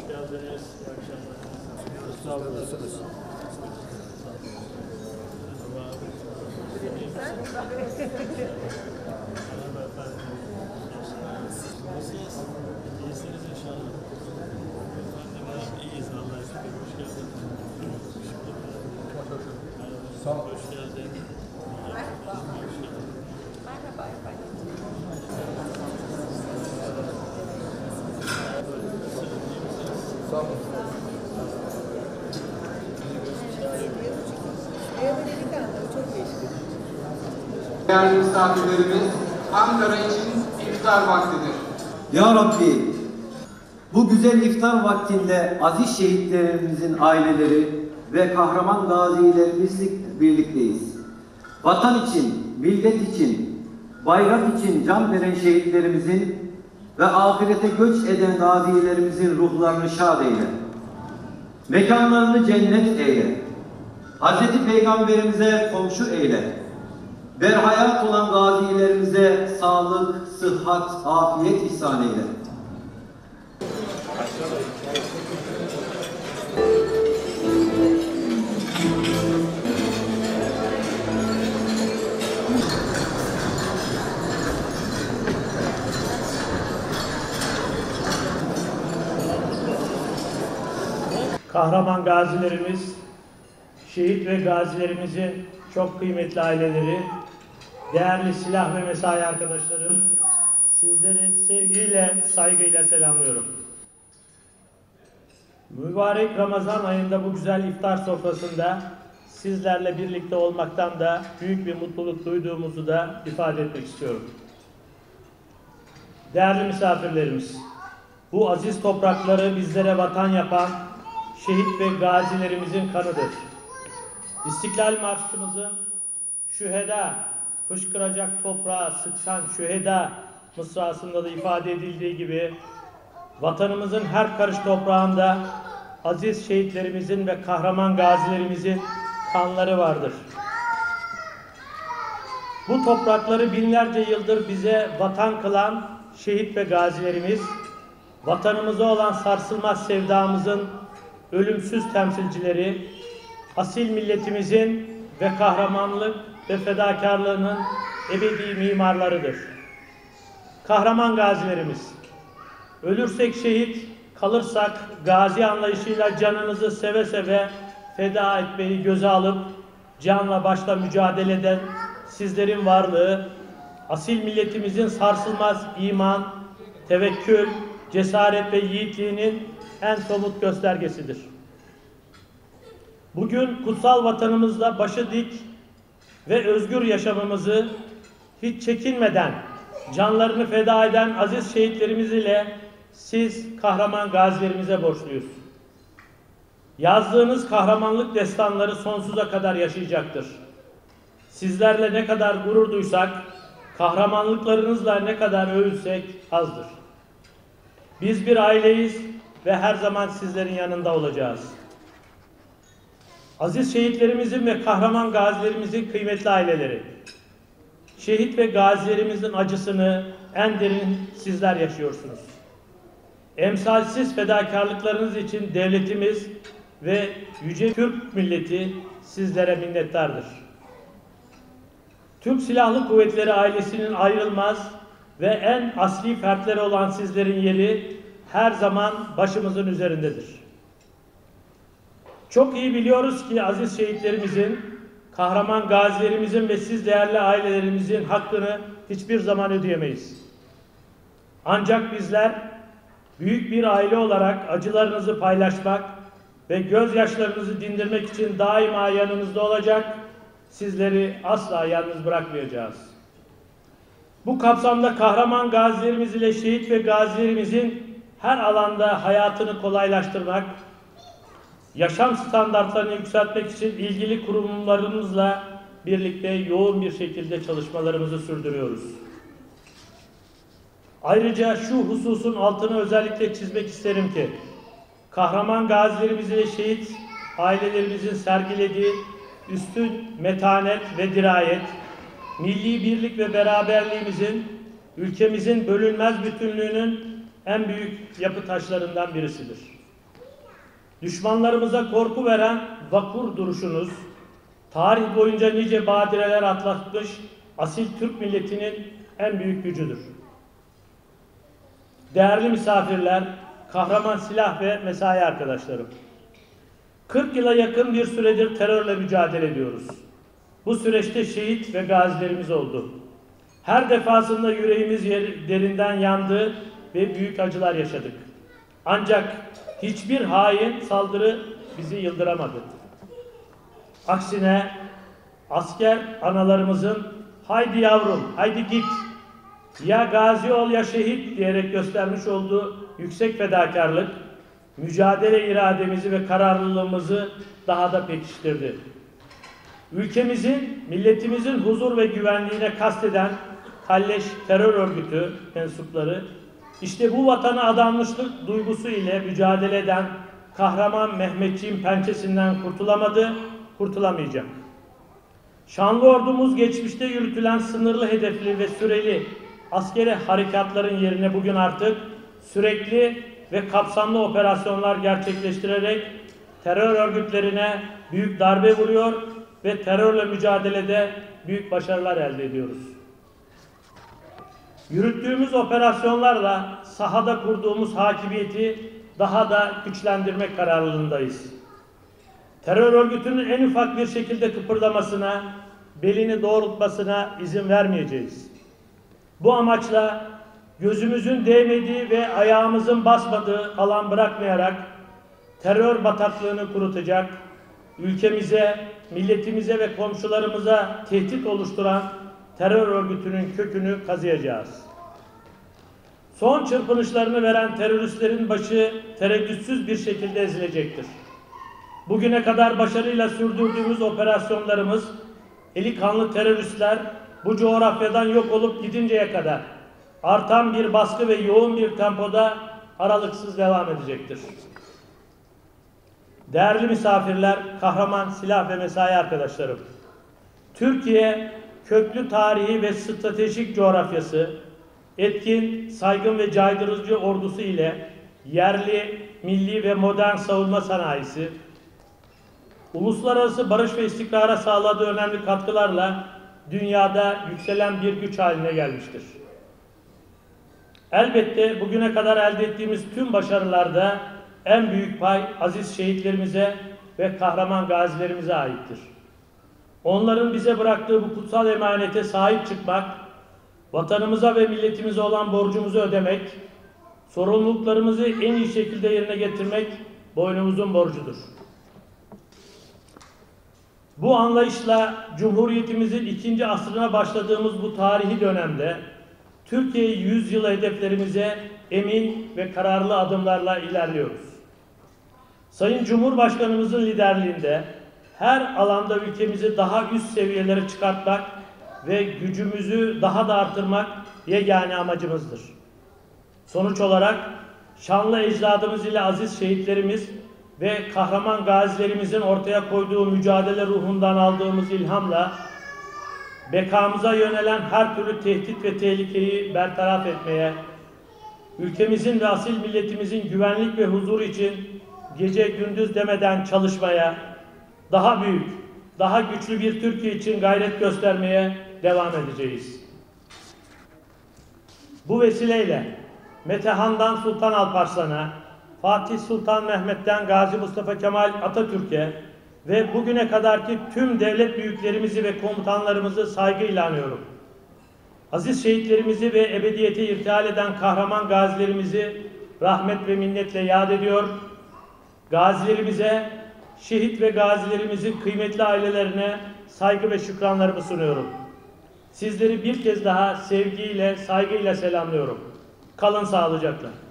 geldiniz. İyi akşamlar. Sağ olun. Nasılsınız? İyisiniz inşallah. İyiyiz Allah'a şükür. Hoş geldin. Sağ ol. Hoş geldin. Merhaba efendim. Sağ olun. Değerli misafirlerimiz, Ankara için iftar vaktidir. Ya Rabbi, bu güzel iftar vaktinde aziz şehitlerimizin aileleri ve kahraman gazilerimizle birlikteyiz. Vatan için, millet için, bayrak için can veren şehitlerimizin ve ahirete göç eden gazilerimizin ruhlarını şad eyle. Mekanlarını cennet eyle. Hazreti Peygamberimize komşu eyle. Berhayat olan gazilerimize sağlık, sıhhat, afiyet ihsan eyle. Kahraman gazilerimiz, şehit ve gazilerimizin çok kıymetli aileleri, değerli silah ve mesai arkadaşlarım, sizleri sevgiyle, saygıyla selamlıyorum. Mübarek Ramazan ayında bu güzel iftar sofrasında sizlerle birlikte olmaktan da büyük bir mutluluk duyduğumuzu da ifade etmek istiyorum. Değerli misafirlerimiz, bu aziz toprakları bizlere vatan yapan şehit ve gazilerimizin kanıdır. İstiklal Marşımızın şüheda, fışkıracak toprağa sıksan şüheda mısrasında da ifade edildiği gibi vatanımızın her karış toprağında aziz şehitlerimizin ve kahraman gazilerimizin kanları vardır. Bu toprakları binlerce yıldır bize vatan kılan şehit ve gazilerimiz, vatanımıza olan sarsılmaz sevdamızın ölümsüz temsilcileri, asil milletimizin ve kahramanlık ve fedakarlığının ebedi mimarlarıdır. Kahraman gazilerimiz, ölürsek şehit, kalırsak gazi anlayışıyla canınızı seve seve feda etmeyi göze alıp canla başla mücadele eden sizlerin varlığı, asil milletimizin sarsılmaz iman, tevekkül, cesaret ve yiğitliğinin en somut göstergesidir. Bugün kutsal vatanımızda başı dik ve özgür yaşamımızı hiç çekinmeden canlarını feda eden aziz şehitlerimiz ile siz kahraman gazilerimize borçluyuz. Yazdığınız kahramanlık destanları sonsuza kadar yaşayacaktır. Sizlerle ne kadar gurur duysak, kahramanlıklarınızla ne kadar övülsek azdır. Biz bir aileyiz ve her zaman sizlerin yanında olacağız. Aziz şehitlerimizin ve kahraman gazilerimizin kıymetli aileleri, şehit ve gazilerimizin acısını en derin sizler yaşıyorsunuz. Emsalsiz fedakarlıklarınız için devletimiz ve yüce Türk milleti sizlere minnettardır. Türk Silahlı Kuvvetleri ailesinin ayrılmaz ve en asli fertleri olan sizlerin yeri her zaman başımızın üzerindedir. Çok iyi biliyoruz ki aziz şehitlerimizin, kahraman gazilerimizin ve siz değerli ailelerimizin hakkını hiçbir zaman ödeyemeyiz. Ancak bizler büyük bir aile olarak acılarınızı paylaşmak ve gözyaşlarınızı dindirmek için daima yanınızda olacak, sizleri asla yalnız bırakmayacağız. Bu kapsamda kahraman gazilerimiz ile şehit ve gazilerimizin her alanda hayatını kolaylaştırmak, yaşam standartlarını yükseltmek için ilgili kurumlarımızla birlikte yoğun bir şekilde çalışmalarımızı sürdürüyoruz. Ayrıca şu hususun altını özellikle çizmek isterim ki, kahraman gazilerimiz ile şehit ailelerimizin sergilediği üstün metanet ve dirayet, milli birlik ve beraberliğimizin, ülkemizin bölünmez bütünlüğünün en büyük yapı taşlarından birisidir. Düşmanlarımıza korku veren vakur duruşunuz, tarih boyunca nice badireler atlatmış asil Türk milletinin en büyük gücüdür. Değerli misafirler, kahraman silah ve mesai arkadaşlarım, 40 yıla yakın bir süredir terörle mücadele ediyoruz. Bu süreçte şehit ve gazilerimiz oldu. Her defasında yüreğimiz derinden yandı ve büyük acılar yaşadık. Ancak hiçbir hain saldırı bizi yıldıramadı. Aksine asker analarımızın haydi yavrum, haydi git, ya gazi ol ya şehit diyerek göstermiş olduğu yüksek fedakarlık, mücadele irademizi ve kararlılığımızı daha da pekiştirdi. Ülkemizin, milletimizin huzur ve güvenliğine kasteden kalleş terör örgütü mensupları, işte bu vatana adanmışlık duygusu ile mücadele eden kahraman Mehmetçiğin pençesinden kurtulamadı, kurtulamayacak. Şanlı ordumuz geçmişte yürütülen sınırlı hedefli ve süreli askeri harekatların yerine bugün artık sürekli ve kapsamlı operasyonlar gerçekleştirerek terör örgütlerine büyük darbe vuruyor ve terörle mücadelede büyük başarılar elde ediyoruz. Yürüttüğümüz operasyonlarla sahada kurduğumuz hakimiyeti daha da güçlendirmek kararlılığındayız. Terör örgütünün en ufak bir şekilde kıpırdamasına, belini doğrultmasına izin vermeyeceğiz. Bu amaçla gözümüzün değmediği ve ayağımızın basmadığı alan bırakmayarak terör bataklığını kurutacak, ülkemize, milletimize ve komşularımıza tehdit oluşturan terör örgütünün kökünü kazıyacağız. Son çırpınışlarını veren teröristlerin başı tereddütsüz bir şekilde ezilecektir. Bugüne kadar başarıyla sürdürdüğümüz operasyonlarımız, eli kanlı teröristler bu coğrafyadan yok olup gidinceye kadar artan bir baskı ve yoğun bir tempoda aralıksız devam edecektir. Değerli misafirler, kahraman silah ve mesai arkadaşlarım, Türkiye köklü tarihi ve stratejik coğrafyası, etkin, saygın ve caydırıcı ordusu ile yerli, milli ve modern savunma sanayisi, uluslararası barış ve istikrara sağladığı önemli katkılarla dünyada yükselen bir güç haline gelmiştir. Elbette bugüne kadar elde ettiğimiz tüm başarılarda en büyük pay aziz şehitlerimize ve kahraman gazilerimize aittir. Onların bize bıraktığı bu kutsal emanete sahip çıkmak, vatanımıza ve milletimize olan borcumuzu ödemek, sorumluluklarımızı en iyi şekilde yerine getirmek boynumuzun borcudur. Bu anlayışla Cumhuriyetimizin 2. asrına başladığımız bu tarihi dönemde Türkiye 100 yıl hedeflerimize emin ve kararlı adımlarla ilerliyoruz. Sayın Cumhurbaşkanımızın liderliğinde her alanda ülkemizi daha üst seviyelere çıkartmak ve gücümüzü daha da artırmak yegane amacımızdır. Sonuç olarak şanlı ecdadımız ile aziz şehitlerimiz ve kahraman gazilerimizin ortaya koyduğu mücadele ruhundan aldığımız ilhamla bekamıza yönelen her türlü tehdit ve tehlikeyi bertaraf etmeye, ülkemizin ve asil milletimizin güvenlik ve huzuru için gece gündüz demeden çalışmaya, daha büyük, daha güçlü bir Türkiye için gayret göstermeye devam edeceğiz. Bu vesileyle Metehan'dan Sultan Alparslan'a, Fatih Sultan Mehmet'ten Gazi Mustafa Kemal Atatürk'e ve bugüne kadarki tüm devlet büyüklerimizi ve komutanlarımızı saygıyla anıyorum. Aziz şehitlerimizi ve ebediyete irtihal eden kahraman gazilerimizi rahmet ve minnetle yad ediyor. Gazilerimize, şehit ve gazilerimizin kıymetli ailelerine saygı ve şükranlarımı sunuyorum. Sizleri bir kez daha sevgiyle, saygıyla selamlıyorum. Kalın sağlıcakla.